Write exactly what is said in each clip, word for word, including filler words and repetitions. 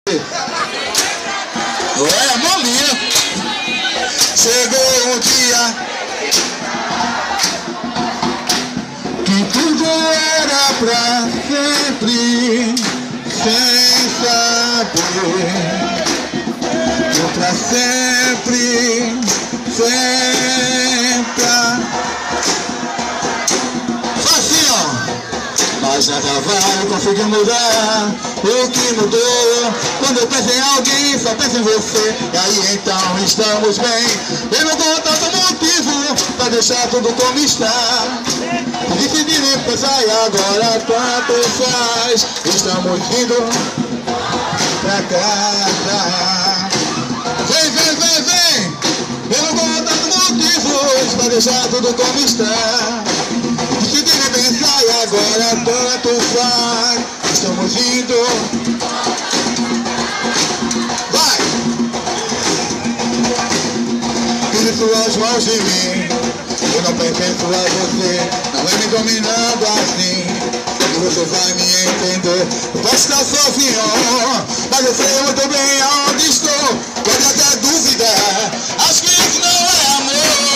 É, molinha. Chegou um dia que tudo era pra sempre, sem saber. Que pra sempre, sempre. Assim, ó. Mas nada vai conseguir mudar o que mudou. Quando eu penso em alguém, só penso em você. E aí então estamos bem. Eu não dou tanto motivo pra deixar tudo como está. Decidi nem pensar e agora tanto faz. Estamos indo pra casa. Vem, vem, vem, vem. Eu não dou tanto motivos pra deixar tudo como está. Decidi nem pensar e agora tanto faz. Estamos indo. Vai! Tire suas mãos de mim. Eu não pertenço a você. Não vem me dominando assim. E você vai me entender. Eu posso estar sozinho, mas eu sei muito bem aonde estou. Pode até duvidar. Acho que isso não é amor.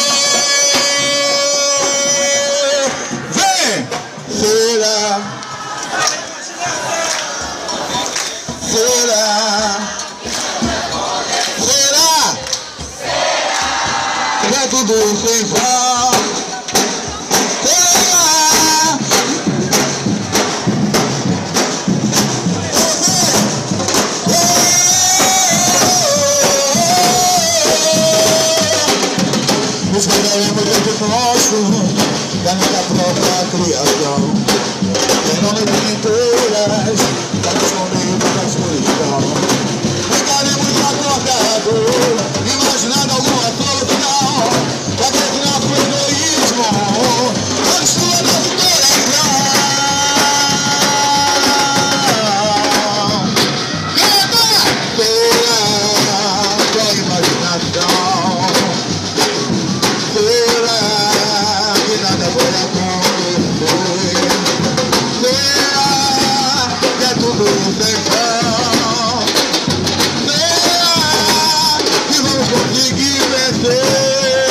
Vem! Será? Será? Será? É tudo sem falta. Será? Escolheremos dentro nosso da minha própria criação. Em nome de mentiras, para esconder da escuridão. Ficaremos acordados, imaginando alguma solução. Daquele nosso egoísmo, onde estua nosso coração. Canta! Será com a imaginação? Será que nada vai acontecer? Será que é tudo sem chão? Será que vamos conseguir vencer?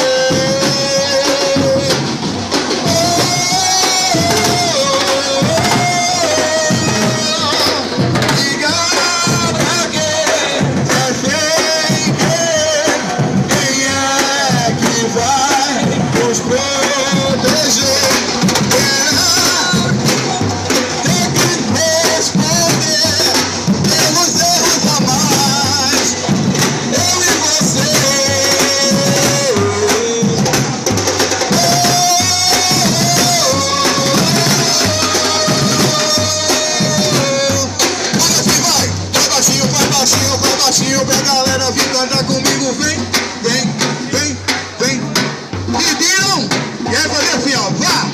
Pra galera vir cantar comigo, vem, vem, vem, vem. Pediram, e aí fazer assim, ó, vá.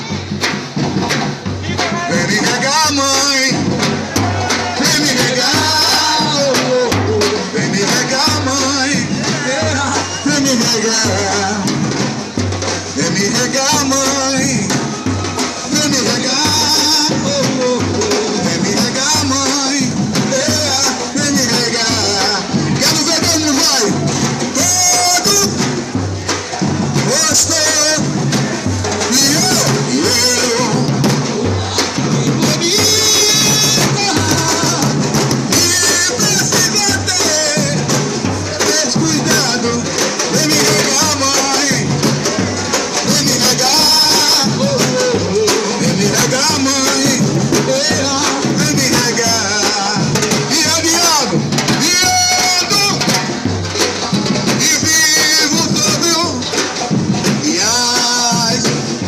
Vem me regar, mãe. Vem me regar, oh, oh, oh. Vem me regar, mãe. Vem me regar. Vem me regar, mãe. Vem me regar, oh, oh, oh. Vem me regar, mãe. Vem me regar. Quero ver como vai. Todo você e eu, e eu. E precisa ter descuidado. Vem me regar, mãe. Vem me regar. Oh, oh, oh. Vem me regar, mãe. Vem me regar. E eu, Diago, e ando, e vivo sobre o Iás.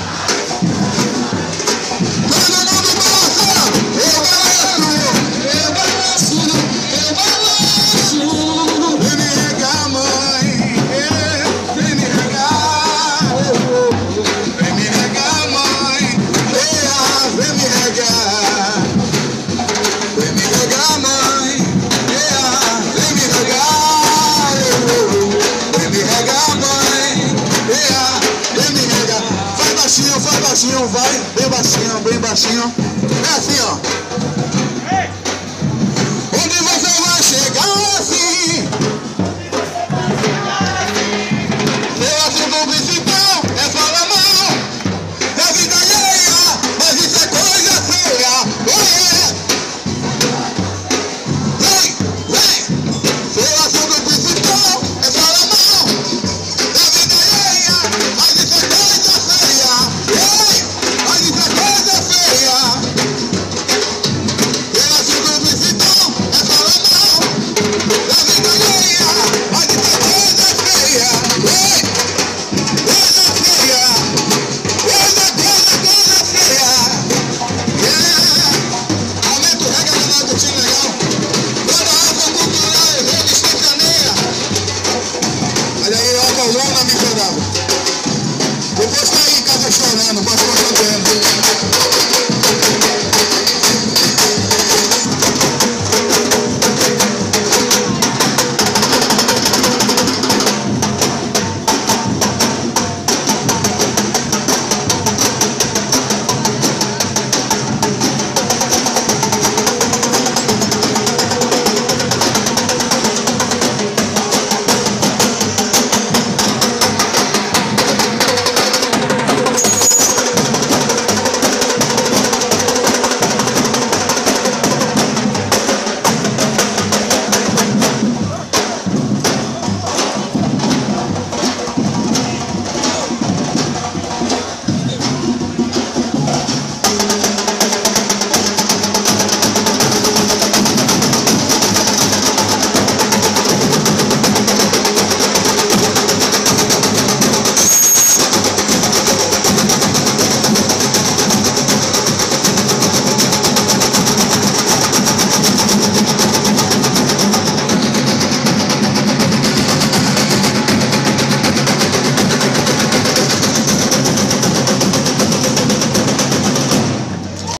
Todo mundo balança. Eu balanço, eu balanço, eu balanço. Vem me regar, mãe. Vem me regar. Vem me regar, mãe. Vem me regar. Vem me regar, mãe. Vem me regar. Vem me regar, mãe. Vem me regar. Vai baixinho, vai baixinho, vai. Bem baixinho, bem baixinho.